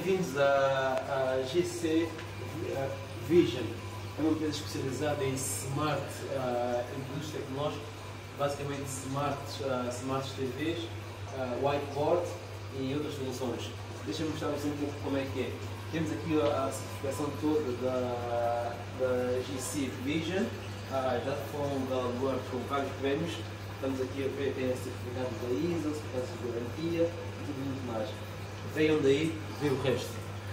Bem-vindos à GC Vision. É uma empresa especializada em smart, em produtos tecnológicos, basicamente smart TVs, whiteboard e outras soluções. Deixa-me mostrar-vos um pouco como é que é. Temos aqui a certificação toda da GC Vision, já foram galardoados com vários prémios. Estamos aqui a ver, tem certificados da ISO, certificados de garantia e tudo muito mais. Venham daí ver o resto.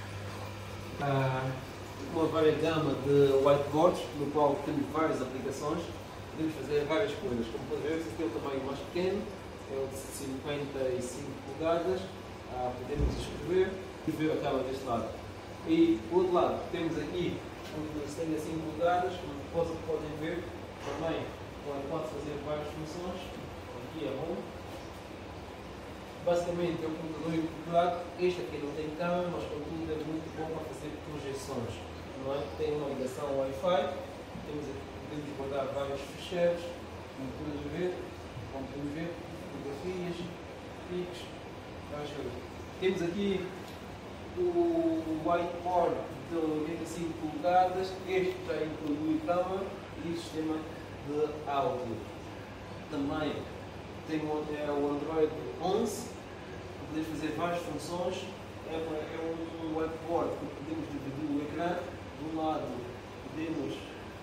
Uma vária gama de whiteboards, no qual temos várias aplicações, podemos fazer várias coisas. Como podem ver, este aqui é o tamanho mais pequeno, é o de 55 polegadas, podemos escrever e ver a tela deste lado. E do outro lado temos aqui um de 75 polegadas, como podem ver, também pode fazer várias funções. Aqui é bom. Basicamente é um computador incorporado. Este aqui não tem câmera, mas contudo é muito bom para fazer projeções. Não é? Tem uma ligação Wi-Fi, podemos guardar vários ficheiros, como podemos ver, fotografias, pics, várias coisas. Temos aqui o whiteboard de 85 polegadas, este já inclui câmera e sistema de áudio. Também tem o Android 11, podemos fazer várias funções. É um whiteboard que podemos dividir o ecrã. De um lado podemos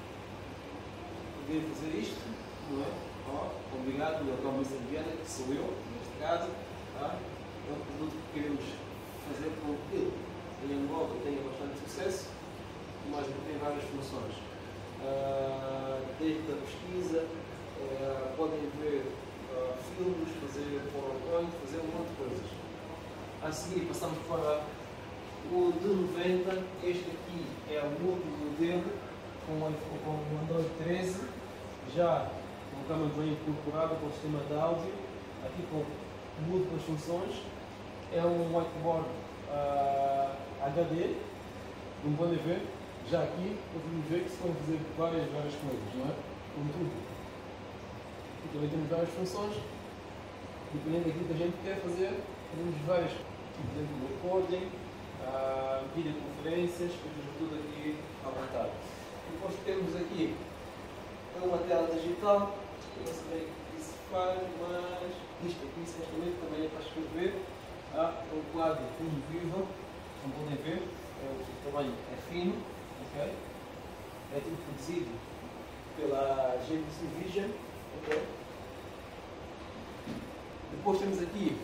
fazer isto, não é? Obrigado, meu nome é Viana, que sou eu, neste caso. É um produto que queremos fazer com que em Angola tenha bastante sucesso, mas tem várias funções. Desde a pesquisa, podem ver filmes, fazer PowerPoint, fazer um monte de coisas. A seguir passamos para o de 90. Este aqui é o último modelo com o Android 13, já com a câmera bem incorporada com o sistema de áudio, aqui com múltiplas funções. É um whiteboard HD, como podem ver, já aqui podemos ver que se podem fazer várias coisas, não é? Com tudo. E também temos várias funções, dependendo daquilo que a gente quer fazer, temos várias, por exemplo, recording, videoconferências, tudo aqui à vontade. Depois temos aqui uma tela digital, eu não sei bem o que se faz, mas isto aqui supostamente também é para escrever. Um quadro removível, como podem ver, o tamanho é fino, okay? É tudo produzido pela GC Vision. Okay? Depois temos aqui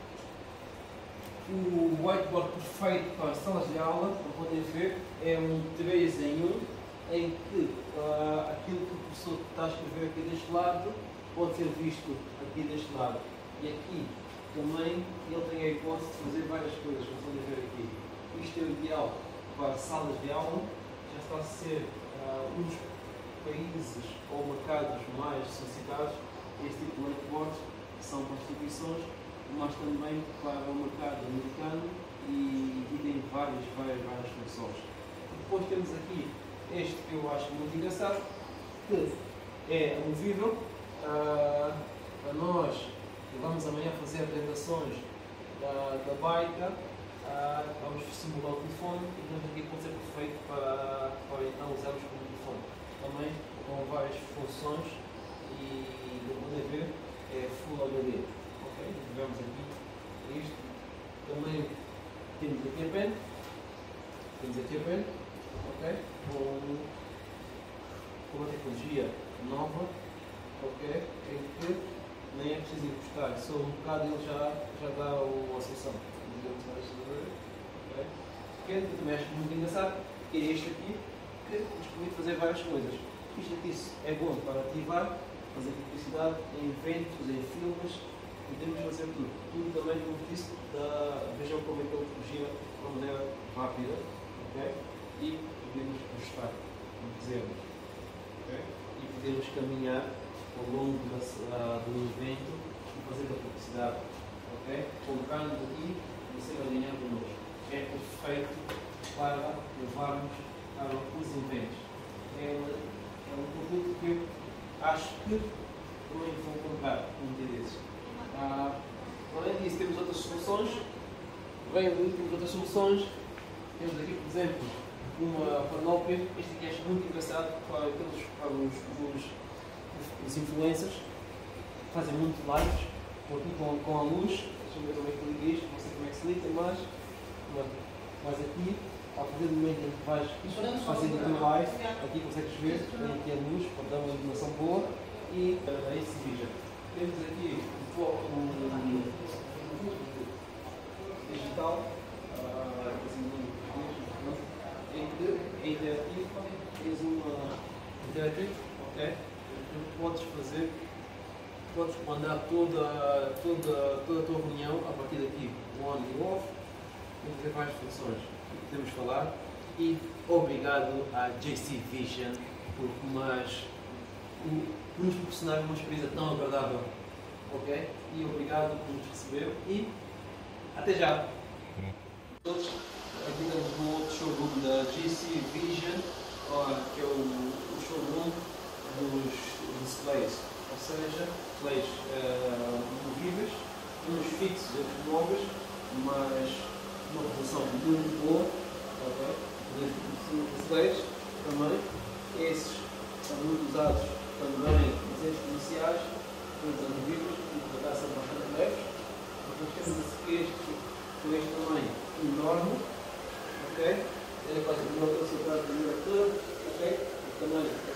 o whiteboard perfeito para salas de aula, como podem ver, é um 3 em 1, em que aquilo que o professor está a escrever aqui deste lado pode ser visto aqui deste lado. E aqui também ele tem a hipótese de fazer várias coisas, como podem ver aqui. Isto é o ideal para salas de aula, já está a ser uns países ou mercados mais solicitados. Este tipo de whiteboards são para instituições, mas também para o mercado americano e tem várias funções. Depois temos aqui este que eu acho muito engraçado, que é movível. Para nós que vamos amanhã fazer apresentações da Baika, vamos simular o telefone e portanto aqui pode ser perfeito para então usarmos como telefone. Também com várias funções e, como podem ver, é Full HD. Okay? Vemos aqui isto. Também temos aqui a pen. Okay? Com uma tecnologia nova, okay? Em que nem é preciso encostar, só um bocado ele já dá a solução. Okay? Que também acho muito engraçado, que é este aqui, que nos permite fazer várias coisas. Isto aqui é bom para ativar, fazer publicidade em eventos, em filmes, podemos fazer tudo. Tudo também como disse, vejam como é que ele fugia de uma maneira rápida, okay? E podemos ajustar, como quisermos. Okay? E podemos caminhar ao longo do evento e fazer a publicidade. Okay? Comprando aqui e ser alinhado connosco. É perfeito para levarmos para os eventos. É um produto que eu acho que também vou comprar um dia desses. Além disso, temos outras soluções Vem de outras soluções. Temos aqui, por exemplo, uma panóplia. Este aqui acho muito engraçado para os influencers que fazem muito lives. Estou aqui com a luz. Deixa eu ver como é que liga isto. Não sei como é que se liga, mas aqui, ao fazer o momento em que vais fazer o teu live, aqui consegues ver, tem aqui a luz para dar uma iluminação boa e é isso que veja. Temos aqui o digital, em que é interativo, tens uma interativo, ok? Tu podes comandar toda a tua reunião a partir daqui, o on e o off, temos fazer várias funções que podemos falar e obrigado à JC Vision por nos proporcionar uma experiência tão agradável, ok? E obrigado por nos receber e até já! Todos, aqui estamos no outro showroom da JC Vision, que é o showroom dos displays, ou seja, displays movíveis, uns fixos e outros móveis, mas uma resolução muito boa, ok? Displays também, esses são muito usados também em centros comerciais, todos amovíveis, e por acaso são bastante leves. Depois temos este com este tamanho enorme, ok? É quase uma capacidade de diretor, ok? O tamanho é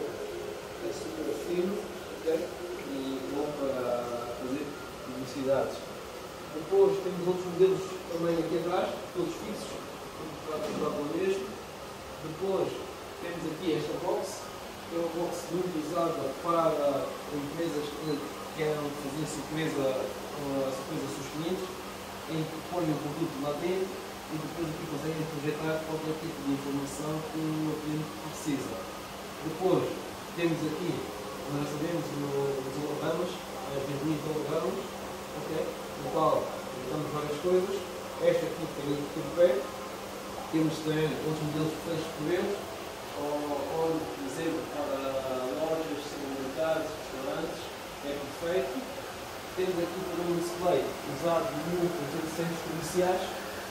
super fino, ok? E bom para fazer publicidades. Depois temos outros modelos também aqui atrás, todos fixos, para o mesmo. Depois temos aqui esta box, que é uma box muito usada para empresas que querem fazer surpresa aos seus clientes, em que põem o produto lá dentro e depois aqui conseguem projetar qualquer tipo de informação que o cliente precisa. Depois temos aqui, nós sabemos, os hologramas, as ventoinhas de hologramas, ok? No qual damos várias coisas. Esta aqui tem aqui de pé. Temos também outros modelos feitos por eles, ou por exemplo para lojas, supermercados, restaurantes, é perfeito. Temos aqui também um display usado muito em centros comerciais.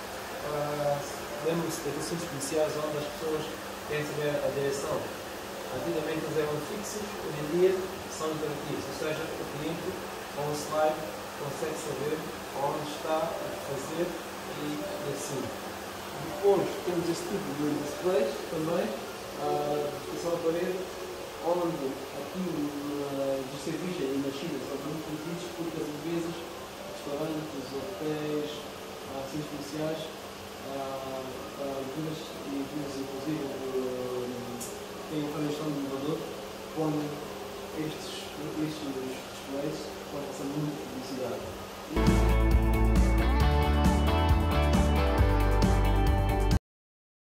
Lembram-se daqueles centros comerciais onde as pessoas querem saber a direção. Antigamente eles eram fixos, hoje em dia são interativos, ou seja, o cliente com um slide consegue saber onde está a fazer e assim. Depois temos este tipo de displays também, fixação à parede, onde aqui no serviço e na China são muito conhecidos porque as empresas, restaurantes, hotéis, centros comerciais, algumas inclusive têm uma gestão de elevadores,